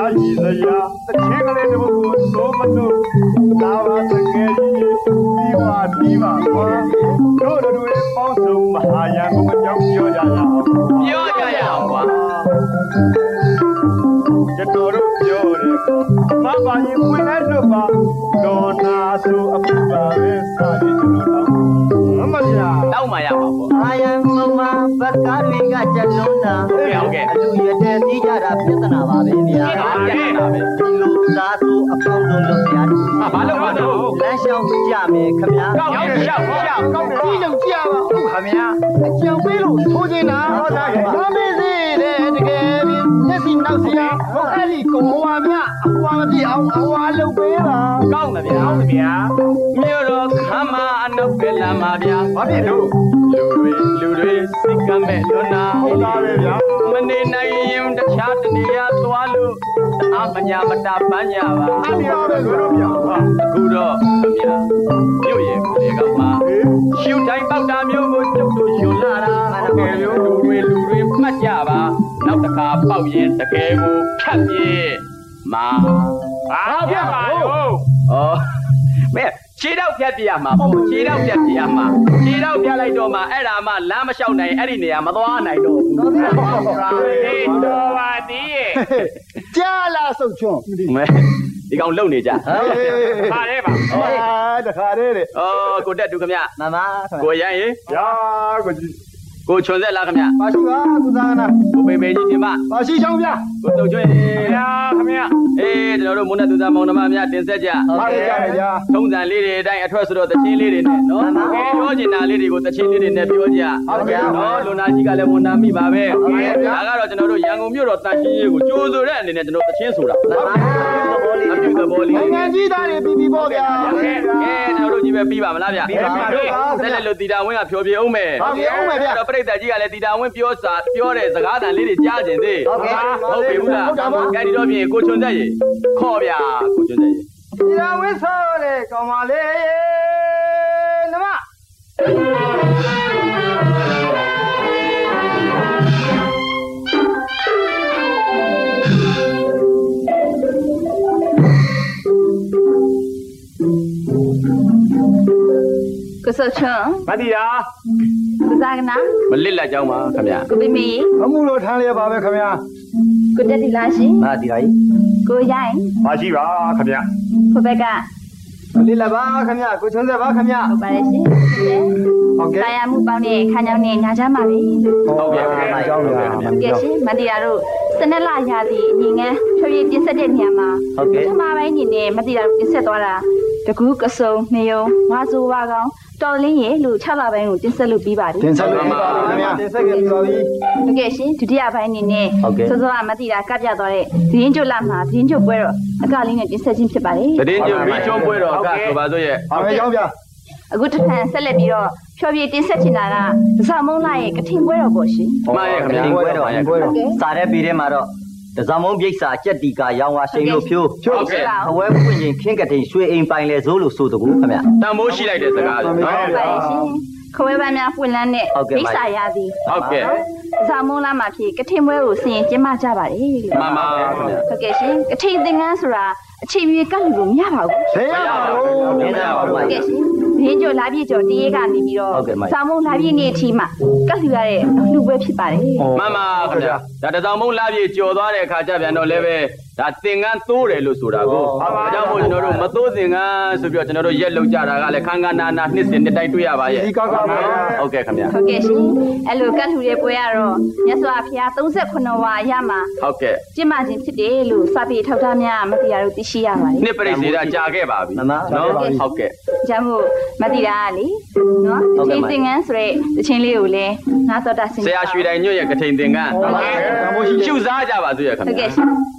ကြီးစရာတစ်ချင်းကလေးတစ်ပုဒ်ကိုစိုးမလို့သာဝတကယ်ကြီးပြီးပါကွာတို့တွေပေါင်းစုံမဟာရန်ကိုအကြောင်းပြောကြရအောင်ကွာကျွန်တော်တို့ပြောတယ်မပါရင်ဝင်လိုက်လို့ပါဒေါ်နာဆိုအပူပါပဲစားတယ်ကျွန်တော်တော့မမပြတောက်မှရပါပေါ့အာယံမမဘတ်ကားတွေကကြက်လုံးတာဟုတ်ကဲ့အလူရတဲ့သိကြတာပြဿနာပါပဲဗျာဒီလိုသားဆိုအပေါင်းလုံးလုပ်ရတာဘာလို့ပါတော့လမ်းလျှောက်ကြမယ်ခမညာကောင်းတယ်ရှောက်ကောင်းတယ်ဒီလုံးကြပါဦးခမညာအကြောင်းပေးလို့ထိုးနေတာဟုတ်တာဘာမေးစေတဲ့တကယ်ပြီးလက်စီနောက်စီအဲ့ဒီကုံဟွာမြအဟွာမပြအောင်အဟွာလုပ်ပေးပါကောင်းတယ်ဗျာမြို့တော်ခမ်းမအနုပ်ပဲလာမှာဗျာဘာဖြစ်လို့လူတွေစိတ်ကမဲ့လွန်နာဟုတ်လားပဲဗျာမနေနိုင်ရင်တခြားတနေရာသွားလို့အပညာမတာပန်းညာပါအဲ့ဒီတော့ပဲလို့ဗျာအခုတော့ဗျာမြို့ရဲ့ကိုယ်ကမှရှူတိုင်းပေါက်တာမျိုးကိုကျုပ်တို့ရှင်လာတာတကယ်လို့လူတွေမှတ်ကြပါနောက်တစ်ခါပေါက်ရင်တကယ်ကိုဖြတ်ပြေးမာဘာဖြတ်ပါလို့မဲခြေတော့ဖြတ်ပြရမှာပေါ့ခြေတော့ဖြတ်ပြရမှာခြေတော့ဖြတ်လိုက်တော့မှအဲ့ဒါမှလမ်းမလျှောက်နိုင်အဲ့ဒီနေရာမသွားနိုင်တော့ဘူးဟေးတော်ပါသေးရဲ့ကြားလာဆုတ်ချွန်းမဲဒီကောင်လုံနေကြခါရဲပါတခါရဲတဲ့ကိုတက်တူခမမမကိုရန်ရေရာကိုကြီးကိုချွန်ဆက်လားခမပါရှိပါကုသာနာကိုပေပေကြီးတင်ပါပါရှိချောင်းဗျာကိုတုတ်ကျွေးရာခမအေးကျွန်တော်တို့မုန်းတဲ့သူသားမောင်နှမများတင်ဆက်ကြဟုတ်ကဲ့ဗျာထုံးစံလေးတွေအတိုင်းအထွက်ဆိုတော့တချင်းလေးတွေနဲ့နော်ပြောချင်တာလေးတွေကိုတချင်းလေးတွေနဲ့ပြောကြဟုတ်ကဲ့နော်လူနာကြီးကလည်းဝန်နာမိပါပဲဒါကတော့ကျွန်တော်တို့ရန်ကုန်မြို့တော်တန်ရှင်းရေးကိုကြိုးဆိုတဲ့အနေနဲ့ကျွန်တော်တချင်းဆိုတာအပြုသဘောလေးနိုင်ငံကြီးသားတွေပြီးပြီးပေါ့ဗျာကျွန်တော်တို့ကြီးပဲပြီးပါမလားဗျာဆက်လက်လို့တီတာဝင်းကဖြောပြအောင်မယ်ဟုတ်ကဲ့အောင်မယ်ဗျာတော့ပြိတ္တကြီးကလည်းတီတာဝင်းပြောတဲ့စကားတန်လေးတွေကြားကျင်သေးဟုတ်ပြီဘူးလားကဲဒီတော့ပြင်ကိုချွန်သက်ရေခေါ်ဗျာကိုချွန်သက်ရေတီတာဝင်းဆိုတဲ့ကောင်မလေးနမကိုစောချွန်းမတီးရာကိုစားကနာမလစ်လက်ကြောင်းပါခင်ဗျာကိုမီအမှုလို့ထမ်းလျက်ပါပဲခင်ဗျာကိုတက်ဒီလာရှင်မတီးရာကြီးကိုရိုင်းမရှိပါခင်ဗျာကိုဘက်ကမလစ်လက်ပါခင်ဗျာကိုချွန်းဆက်ပါခင်ဗျာဟုတ်ပါတယ်ရှင်ဟုတ်ကဲ့တရားမှုပေါင်းတဲ့ခန်းကြောင်းနဲ့ညာချမ်းပါပြီဟုတ်ကဲ့ခင်ဗျာကြောင်းပါဟုတ်ကဲ့ရှင်မတီးရာတို့စနက်လာရသည်အငင်းငန်းဖြည်းဖြည်းပြင်ဆက်တဲ့နေရာမှာပထမပိုင်းအနေနဲ့မတီးရာတို့ပြင်ဆက်သွားတာတကူးကစုံနေုံဝါဆိုဝါကောင်တော်လင်းရေလူ6လပိုင်းကိုတင်ဆက်လုပ်ပြီးပါတယ်တင်ဆက်လုပ်ပြီးပါခင်ဗျာတင်ဆက်ခဲ့ပြီးပါပြီဟုတ်ကဲ့ရှင်ဒုတိယပိုင်းအနေနဲ့စောစောကမတိတာကပြသွားတဲ့သတင်းကြွလာမှာသတင်းကြွပွဲတော့အကလေးနဲ့တင်ဆက်ခြင်းဖြစ်ပါတယ်သတင်းကြွပြီးကျွန်းပွဲတော့အကဆိုပါစို့ရဲ့ဟုတ်ကဲ့ကြောင်းဗျာအခုတစ်ခါဆက်လက်ပြီးတော့ဖြောပြတင်ဆက်ချင်တာကဒဇမုံလာရဲ့ကထင်ပွဲတော်ပေါ့ရှင်မှန်ရဲ့ခင်ဗျာပွဲတော်စားတဲ့ပြီးထဲမှာတော့ဒဇမုံပြိဿာကြက်တီကာရောင်ဝါရှိန်လို့ဖြိုးဟုတ်ကဲ့အဝဲပွင့်ရင်ခင်းကတိန်ရွှေအိမ်ပိုင်လေဇိုးလို့ဆိုတကူခင်ဗျာတန်မိုးရှိလိုက်တဲ့စကားနော်ဟုတ်ပါရှင်ခွဲပန်းများပွင့်လန်းတဲ့ပြိဿာရသည်ဟုတ်ကဲ့ဒဇမုံလာမှာဖြစ်ကထင်ပွဲကိုဆင်ကျင်းပကြပါတယ်မှန်ပါဟုတ်ကဲ့ရှင်ကထိန်သင်္ကန်းဆိုတာအချိန်မြေကတ်လို့မရပါဘူးမရပါဘူးဟုတ်ကဲ့ရှင်ရင်းကျော်လာပြည့်ကျော်တရေကနေပြီးတော့ဆောင်းမုံလာပြည့်နေ့အထိမှကတ်လှူရတဲ့အလှူပွဲဖြစ်ပါတယ်မှန်ပါခင်ဗျာဒါတဆောင်းမုံလာပြည့်ကျော်သွားတဲ့အခါကျပြန်တော့လည်းပဲဒါသင်္ကန်းသိုးတယ်လို့ဆိုတာကိုဒါကြောင့်မို့ကျွန်တော်တို့မသိုးသင်္ကန်းဆိုပြီးတော့ကျွန်တော်တို့ရက်လုံကြတာကလည်းခန်းခန်းနာနာနှစ်စဉ်နှစ်တိုင်းတွေ့ရပါရဲ့ဒီကောက်ပါဟုတ်ကဲ့ခင်ဗျာဟုတ်ကဲ့ရှင်အဲ့လိုကတ်လှူတဲ့ပွဲကတော့မြတ်စွာဘုရား38ဝါရမှာဟုတ်ကဲ့ကျင့်မှခြင်းဖြစ်တယ်လို့စပြီးထောက်ထားများမတရားတို့သိရှိရပါတယ်နှစ်ပရိသေတာကြာခဲ့ပါပြီနော်ဟုတ်ကဲ့ကြောင့်မို့မတရားကလေနော်ကထိန်သင်္ကန်းဆိုတဲ့တခြင်းလေးကိုလည်းငါသောတာဆင်ဆရာရွှေတိုင်ညွတ်ရဲ့ကထိန်သင်္ကန်းရှုစားကြပါစို့ရခင်ဗျာဟုတ်ကဲ့ရှင်